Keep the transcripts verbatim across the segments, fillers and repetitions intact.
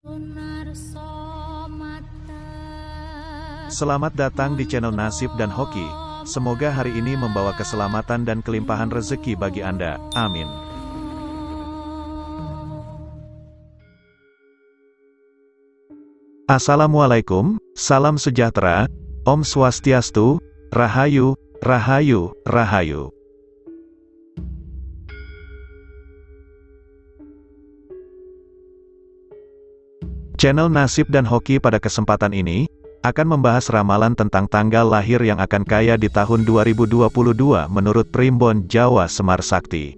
Selamat datang di channel Nasib dan Hoki. Semoga hari ini membawa keselamatan dan kelimpahan rezeki bagi Anda. Amin. Assalamualaikum, salam sejahtera, Om Swastiastu, Rahayu, Rahayu, Rahayu. Channel Nasib dan Hoki pada kesempatan ini akan membahas ramalan tentang tanggal lahir yang akan kaya di tahun dua ribu dua puluh dua menurut Primbon Jawa Semar Sakti.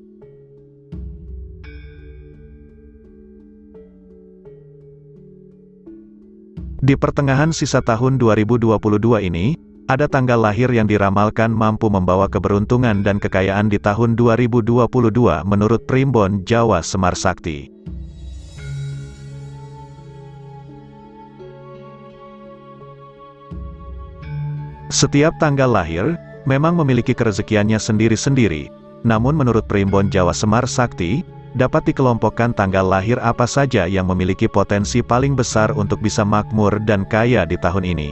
Di pertengahan sisa tahun dua ribu dua puluh dua ini, ada tanggal lahir yang diramalkan mampu membawa keberuntungan dan kekayaan di tahun dua ribu dua puluh dua menurut Primbon Jawa Semar Sakti. Setiap tanggal lahir memang memiliki kerezekiannya sendiri-sendiri, namun menurut Primbon Jawa Semar Sakti, dapat dikelompokkan tanggal lahir apa saja yang memiliki potensi paling besar untuk bisa makmur dan kaya di tahun ini.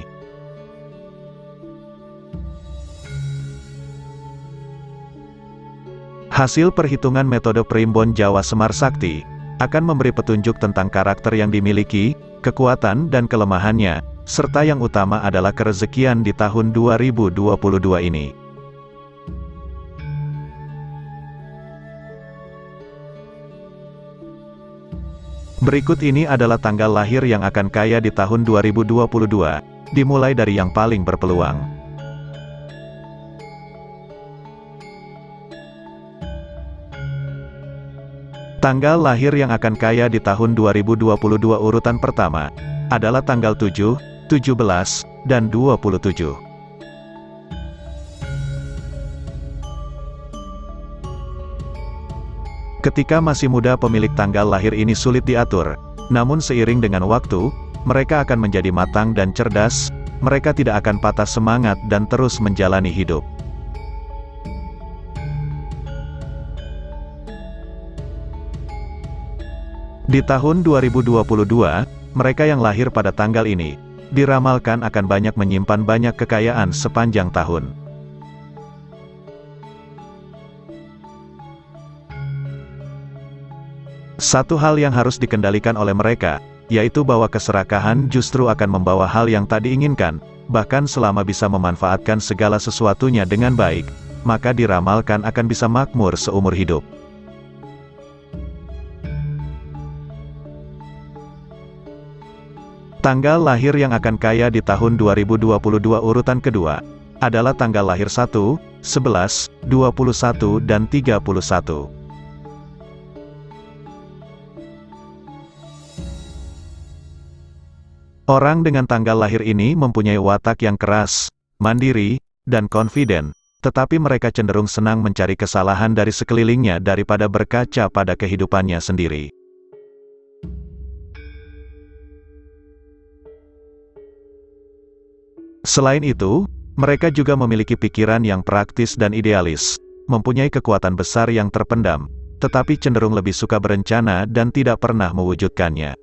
Hasil perhitungan metode Primbon Jawa Semar Sakti akan memberi petunjuk tentang karakter yang dimiliki, kekuatan dan kelemahannya, serta yang utama adalah kerezekian di tahun dua ribu dua puluh dua ini. Berikut ini adalah tanggal lahir yang akan kaya di tahun dua ribu dua puluh dua, dimulai dari yang paling berpeluang. Tanggal lahir yang akan kaya di tahun dua ribu dua puluh dua urutan pertama adalah tanggal tujuh, tujuh belas, dan dua puluh tujuh. Ketika masih muda pemilik tanggal lahir ini sulit diatur, namun seiring dengan waktu, mereka akan menjadi matang dan cerdas, mereka tidak akan patah semangat dan terus menjalani hidup. Di tahun dua ribu dua puluh dua, mereka yang lahir pada tanggal ini, diramalkan akan banyak menyimpan banyak kekayaan sepanjang tahun. Satu hal yang harus dikendalikan oleh mereka, yaitu bahwa keserakahan justru akan membawa hal yang tak diinginkan, bahkan selama bisa memanfaatkan segala sesuatunya dengan baik, maka diramalkan akan bisa makmur seumur hidup. Tanggal lahir yang akan kaya di tahun dua ribu dua puluh dua urutan kedua adalah tanggal lahir satu, sebelas, dua puluh satu, dan tiga puluh satu. Orang dengan tanggal lahir ini mempunyai watak yang keras, mandiri, dan confident, tetapi mereka cenderung senang mencari kesalahan dari sekelilingnya daripada berkaca pada kehidupannya sendiri. Selain itu, mereka juga memiliki pikiran yang praktis dan idealis, mempunyai kekuatan besar yang terpendam, tetapi cenderung lebih suka berencana dan tidak pernah mewujudkannya.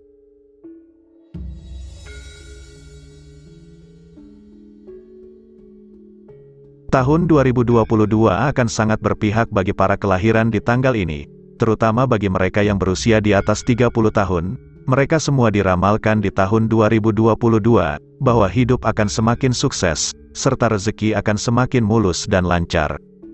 Tahun dua ribu dua puluh dua akan sangat berpihak bagi para kelahiran di tanggal ini, terutama bagi mereka yang berusia di atas tiga puluh tahun. Mereka semua diramalkan di tahun dua ribu dua puluh dua, bahwa hidup akan semakin sukses, serta rezeki akan semakin mulus dan lancar.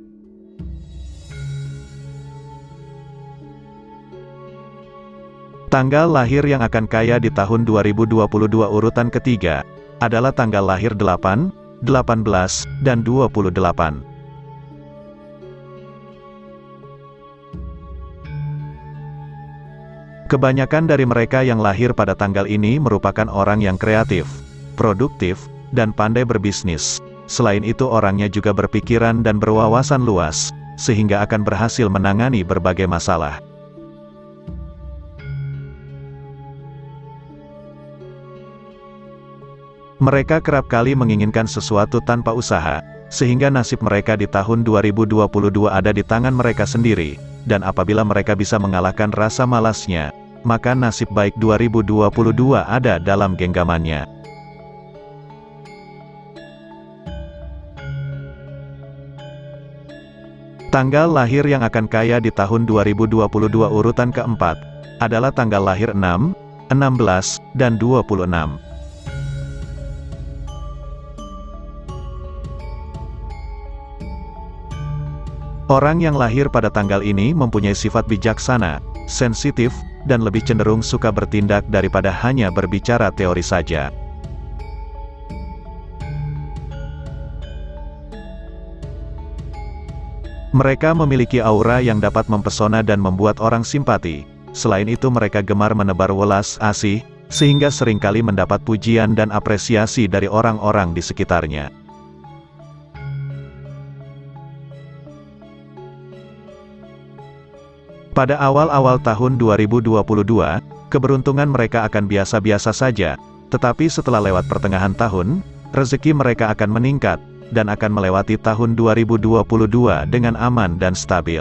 Tanggal lahir yang akan kaya di tahun dua ribu dua puluh dua urutan ketiga, adalah tanggal lahir delapan, delapan belas, dan dua puluh delapan. Kebanyakan dari mereka yang lahir pada tanggal ini merupakan orang yang kreatif, produktif, dan pandai berbisnis. Selain itu orangnya juga berpikiran dan berwawasan luas, sehingga akan berhasil menangani berbagai masalah. Mereka kerap kali menginginkan sesuatu tanpa usaha, sehingga nasib mereka di tahun dua ribu dua puluh dua ada di tangan mereka sendiri, dan apabila mereka bisa mengalahkan rasa malasnya, maka nasib baik dua ribu dua puluh dua ada dalam genggamannya. Tanggal lahir yang akan kaya di tahun dua ribu dua puluh dua urutan keempat adalah tanggal lahir enam, enam belas, dan dua puluh enam. Orang yang lahir pada tanggal ini mempunyai sifat bijaksana, sensitif, dan lebih cenderung suka bertindak daripada hanya berbicara teori saja. Mereka memiliki aura yang dapat mempesona dan membuat orang simpati. Selain itu mereka gemar menebar welas asih, sehingga seringkali mendapat pujian dan apresiasi dari orang-orang di sekitarnya. Pada awal-awal tahun dua ribu dua puluh dua, keberuntungan mereka akan biasa-biasa saja, tetapi setelah lewat pertengahan tahun, rezeki mereka akan meningkat, dan akan melewati tahun dua ribu dua puluh dua dengan aman dan stabil.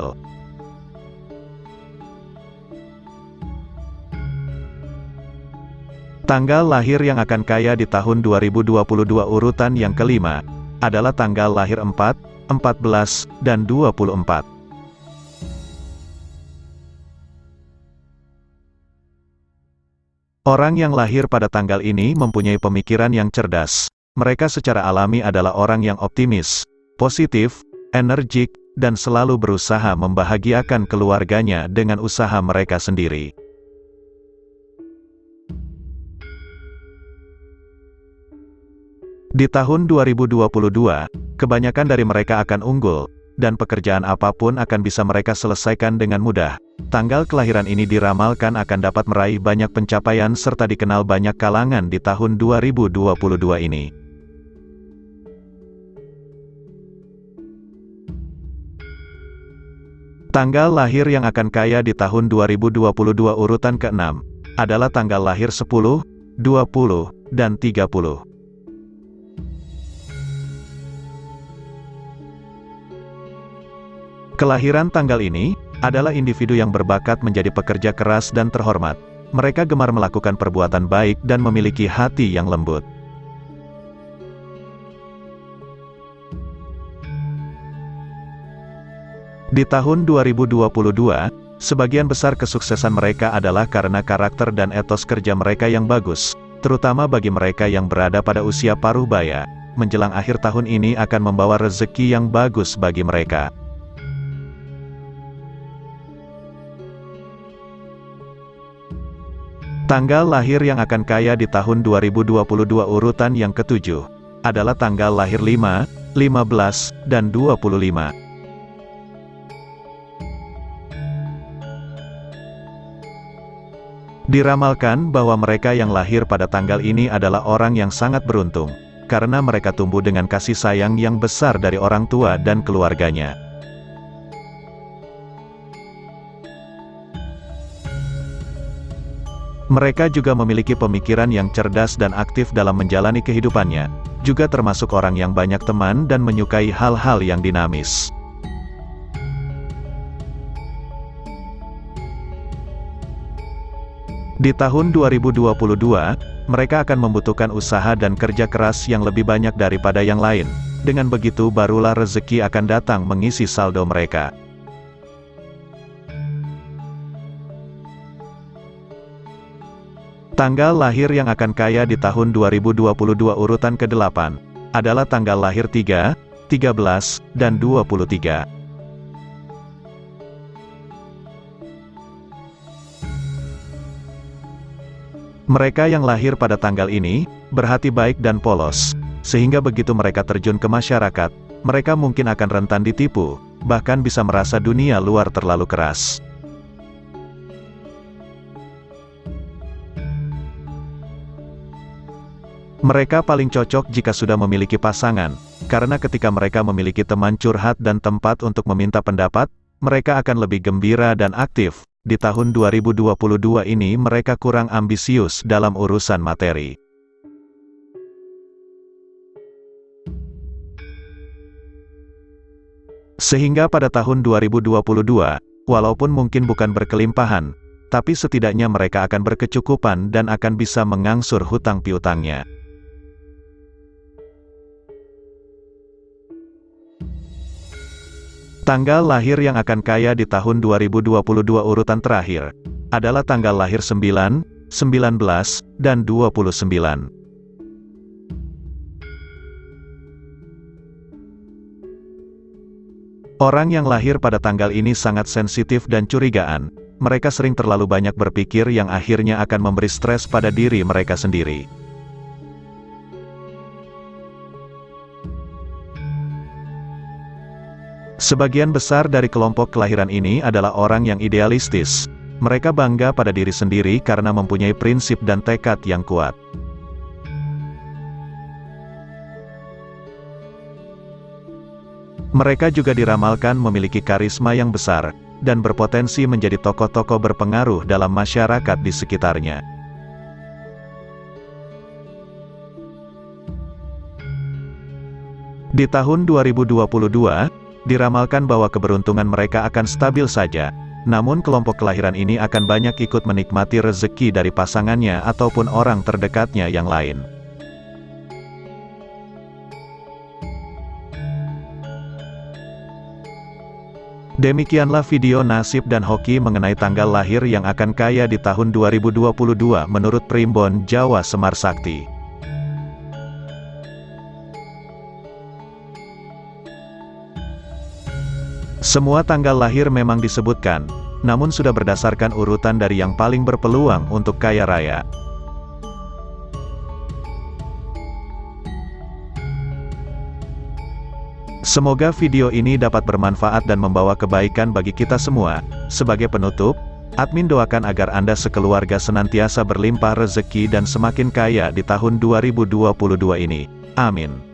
Tanggal lahir yang akan kaya di tahun dua ribu dua puluh dua urutan yang kelima, adalah tanggal lahir empat, empat belas, dan dua puluh empat. Orang yang lahir pada tanggal ini mempunyai pemikiran yang cerdas. Mereka secara alami adalah orang yang optimis, positif, energik, dan selalu berusaha membahagiakan keluarganya dengan usaha mereka sendiri. Di tahun dua ribu dua puluh dua, kebanyakan dari mereka akan unggul, dan pekerjaan apapun akan bisa mereka selesaikan dengan mudah. Tanggal kelahiran ini diramalkan akan dapat meraih banyak pencapaian serta dikenal banyak kalangan di tahun dua ribu dua puluh dua ini. Tanggal lahir yang akan kaya di tahun dua ribu dua puluh dua urutan keenam, adalah tanggal lahir sepuluh, dua puluh, dan tiga puluh. Kelahiran tanggal ini, adalah individu yang berbakat menjadi pekerja keras dan terhormat. Mereka gemar melakukan perbuatan baik dan memiliki hati yang lembut. Di tahun dua ribu dua puluh dua, sebagian besar kesuksesan mereka adalah karena karakter dan etos kerja mereka yang bagus, terutama bagi mereka yang berada pada usia paruh baya. Menjelang akhir tahun ini akan membawa rezeki yang bagus bagi mereka. Tanggal lahir yang akan kaya di tahun dua ribu dua puluh dua urutan yang ketujuh, adalah tanggal lahir lima, lima belas, dan dua puluh lima. Diramalkan bahwa mereka yang lahir pada tanggal ini adalah orang yang sangat beruntung, karena mereka tumbuh dengan kasih sayang yang besar dari orang tua dan keluarganya. Mereka juga memiliki pemikiran yang cerdas dan aktif dalam menjalani kehidupannya, juga termasuk orang yang banyak teman dan menyukai hal-hal yang dinamis. Di tahun dua ribu dua puluh dua, mereka akan membutuhkan usaha dan kerja keras yang lebih banyak daripada yang lain. Dengan begitu barulah rezeki akan datang mengisi saldo mereka. Tanggal lahir yang akan kaya di tahun dua ribu dua puluh dua urutan kedelapan, adalah tanggal lahir tiga, tiga belas, dan dua puluh tiga. Mereka yang lahir pada tanggal ini, berhati baik dan polos, sehingga begitu mereka terjun ke masyarakat, mereka mungkin akan rentan ditipu, bahkan bisa merasa dunia luar terlalu keras. Mereka paling cocok jika sudah memiliki pasangan, karena ketika mereka memiliki teman curhat dan tempat untuk meminta pendapat, mereka akan lebih gembira dan aktif. Di tahun dua ribu dua puluh dua ini mereka kurang ambisius dalam urusan materi. Sehingga pada tahun dua ribu dua puluh dua, walaupun mungkin bukan berkelimpahan, tapi setidaknya mereka akan berkecukupan dan akan bisa mengangsur hutang piutangnya. Tanggal lahir yang akan kaya di tahun dua ribu dua puluh dua urutan terakhir adalah tanggal lahir sembilan, sembilan belas, dan dua puluh sembilan. Orang yang lahir pada tanggal ini sangat sensitif dan curigaan. Mereka sering terlalu banyak berpikir yang akhirnya akan memberi stres pada diri mereka sendiri. Sebagian besar dari kelompok kelahiran ini adalah orang yang idealistis. Mereka bangga pada diri sendiri karena mempunyai prinsip dan tekad yang kuat. Mereka juga diramalkan memiliki karisma yang besar, dan berpotensi menjadi tokoh-tokoh berpengaruh dalam masyarakat di sekitarnya. Di tahun dua ribu dua puluh dua, diramalkan bahwa keberuntungan mereka akan stabil saja, namun kelompok kelahiran ini akan banyak ikut menikmati rezeki dari pasangannya ataupun orang terdekatnya yang lain. Demikianlah video nasib dan hoki mengenai tanggal lahir yang akan kaya di tahun dua ribu dua puluh dua menurut Primbon Jawa Semar Sakti. Semua tanggal lahir memang disebutkan, namun sudah berdasarkan urutan dari yang paling berpeluang untuk kaya raya. Semoga video ini dapat bermanfaat dan membawa kebaikan bagi kita semua. Sebagai penutup, admin doakan agar Anda sekeluarga senantiasa berlimpah rezeki dan semakin kaya di tahun dua ribu dua puluh dua ini. Amin.